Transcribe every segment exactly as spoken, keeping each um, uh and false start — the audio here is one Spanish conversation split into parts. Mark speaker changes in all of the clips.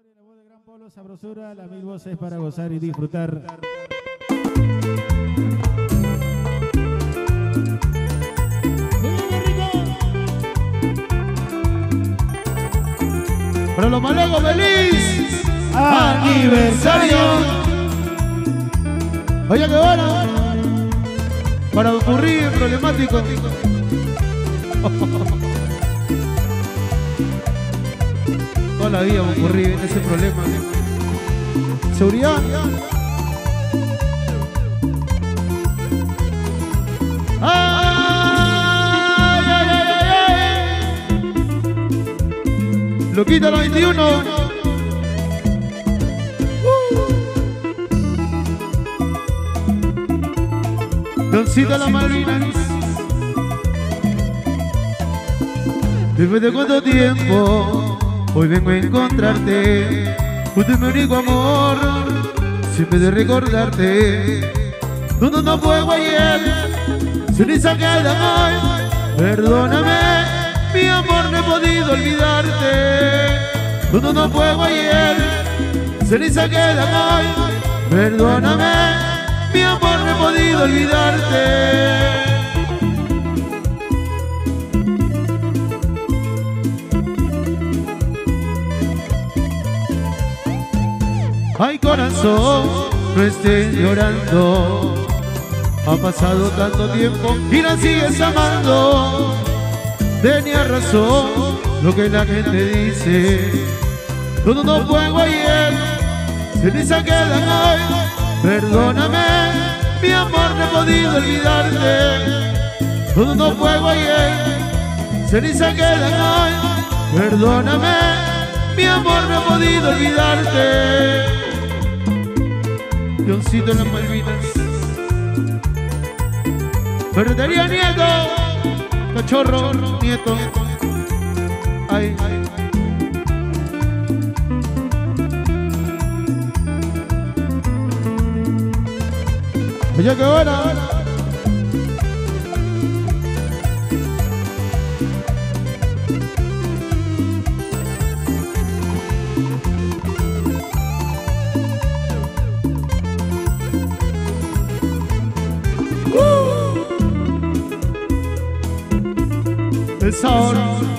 Speaker 1: La voz de Gran Polo, sabrosura, la mil voces para gozar y disfrutar.
Speaker 2: Para los malegos, feliz
Speaker 1: aniversario.
Speaker 2: Oye, que bueno. Para ocurrir problemático. Toda la vida ocurrí en ese problema. Seguridad. Ay, ay, ay, ay, ay. Loquita la veintiuno. Doncita la Malvinas. Después de cuánto tiempo hoy vengo a encontrarte, usted es mi único amor, siempre de recordarte. No, no, no fue ayer, ceniza quedan hoy. Perdóname, mi amor, no he podido olvidarte. No, no, no fue ayer, ceniza quedan hoy. Perdóname, mi amor, no he podido olvidarte. Ay, corazón, no estés llorando. Ha pasado tanto tiempo y la sigues amando. Tenía razón lo que la gente dice. Todo no fue ayer, ceniza quedan hoy. Perdóname, mi amor, no he podido olvidarte. Todo no fue ayer, ceniza quedan hoy. Perdóname, mi amor, no he podido olvidarte. Leoncito en las Malvinas. Ferretería Nieto. Cachorro Nieto. Ay, ay. Oye, qué buena. El sabor.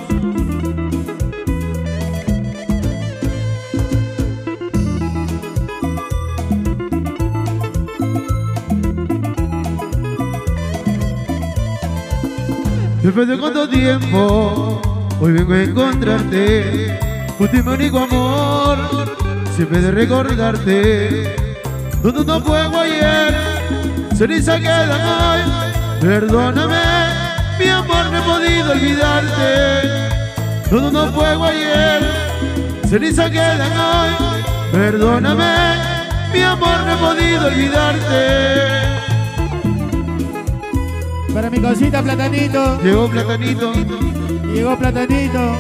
Speaker 2: Después de cuánto tiempo hoy vengo a encontrarte, usted es mi único amor, siempre de recordarte. No, no, no fue ayer, ceniza quedan hoy. Perdóname, mi amor, no he podido olvidarte. No, no, no fue ayer, ceniza quedan hoy. Perdóname, mi amor, no he podido olvidarte.
Speaker 1: Para mi cosita Platanito.
Speaker 2: Llegó Platanito.
Speaker 1: Llegó Platanito.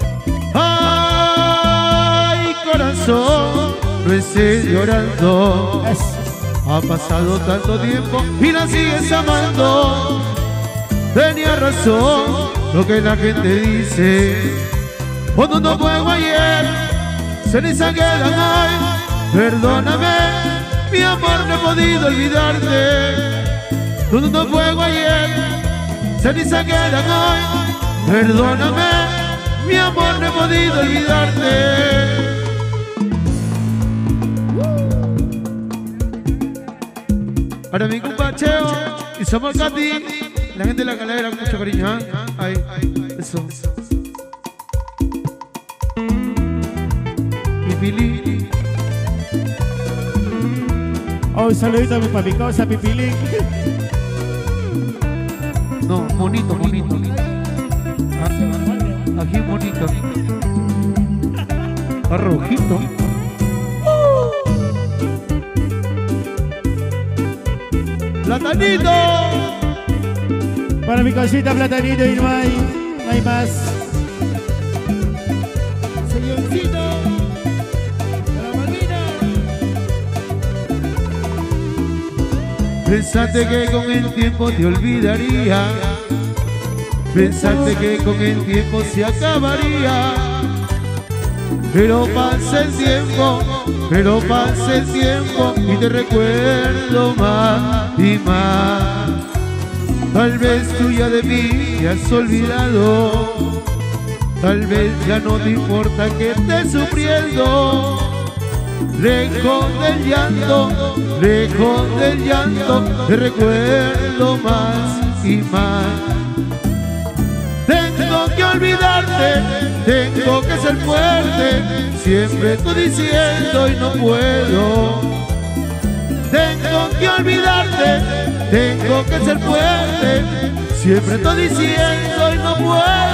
Speaker 2: Ay, corazón, no estés llorando.
Speaker 1: Es.
Speaker 2: Ha pasado tanto tiempo y la sigues amando. Tenía razón lo que la gente dice. Cuando no fue ayer, ceniza quedan hoy. Perdóname, mi amor, no he podido olvidarte. Cuando no fue ayer, ceniza quedan hoy. Perdóname, mi amor, no he podido olvidarte. Para mi compa Cheo y somos Katy, la gente de la Calavera con mucho cariño, ¿eh? Ay, eso. Mi Pili.
Speaker 1: Oh, un saludito a mi papi cosa, Pipilín.
Speaker 2: No, monito, monito. Ah, aquí monito. Está rojito. ¡Platanito!
Speaker 1: Para mi cosita Platanito y no hay, no hay más.
Speaker 2: Señorcito. Para Malvina. Pensaste que con el tiempo te olvidaría. Pensaste que con el tiempo se acabaría. pero pasa el tiempo, pero pasa el tiempo y te recuerdo más y más. Tal vez tú ya de mí te has olvidado, tal vez ya no te importa que estés sufriendo. Lejos del llanto, lejos del llanto, te recuerdo más y más. Tengo que olvidarte, tengo que ser fuerte, siempre estoy diciendo y no puedo. Tengo que olvidarte, tengo que ser fuerte, siempre estoy diciendo y no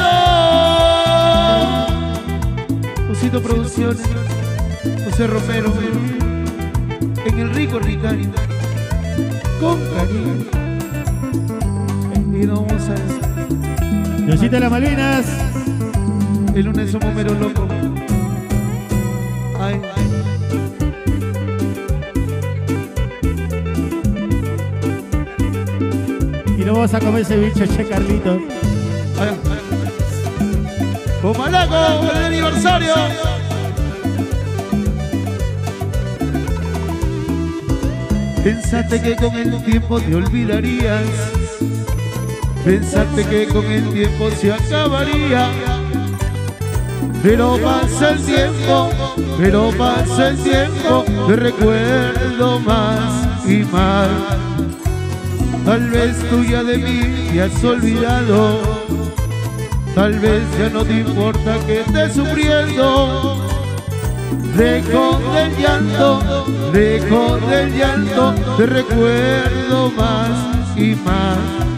Speaker 2: puedo. Osito Producciones, José Romero, en el rico Ricario, con cariño. Y no vamos a decir.
Speaker 1: Diosita de las Malvinas.
Speaker 2: El lunes somos meros locos. Ay,
Speaker 1: y no vamos a comer ese bicho, che Carlito.
Speaker 2: ay, ay. Comalaco, el aniversario. Pensaste que con el tiempo te olvidarías, pensaste que con el tiempo se acabaría. Pero pasa el tiempo, pero pasa el tiempo, te recuerdo más y más. Tal vez tú ya de mí te has olvidado, tal vez ya no te importa que estés sufriendo. Lejos del llanto, lejos del llanto, te recuerdo más y más.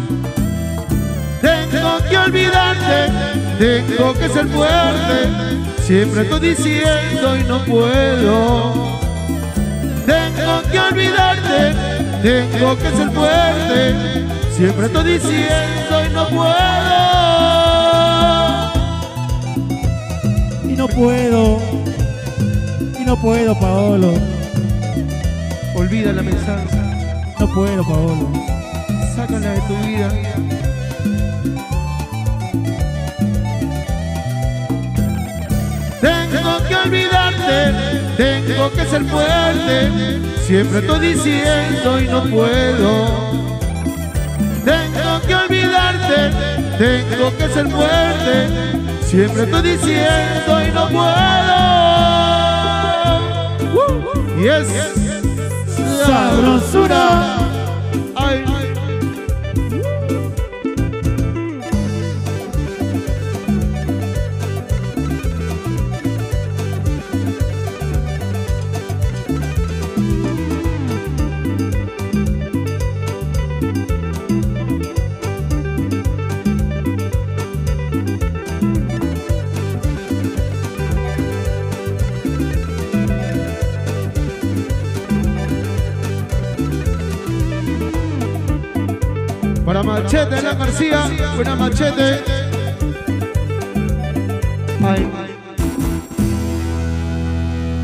Speaker 2: Tengo que olvidarte, tengo que ser fuerte, siempre estoy diciendo y no puedo. Tengo que olvidarte, tengo que ser fuerte, siempre estoy diciendo y no puedo.
Speaker 1: Y no puedo, y no puedo, Paolo.
Speaker 2: Olvida la mensaje,
Speaker 1: No puedo, Paolo.
Speaker 2: sácala de tu vida. Tengo que olvidarte, tengo que ser fuerte, siempre estoy diciendo y no puedo. Tengo que olvidarte, tengo que ser fuerte, siempre estoy diciendo y no puedo. Y es
Speaker 1: Sabrosura.
Speaker 2: ay. Para Machete, la García, buena Machete. Ay.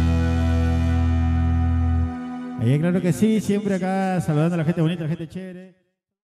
Speaker 1: Ahí claro que sí, siempre acá saludando a la gente bonita, a la gente chévere.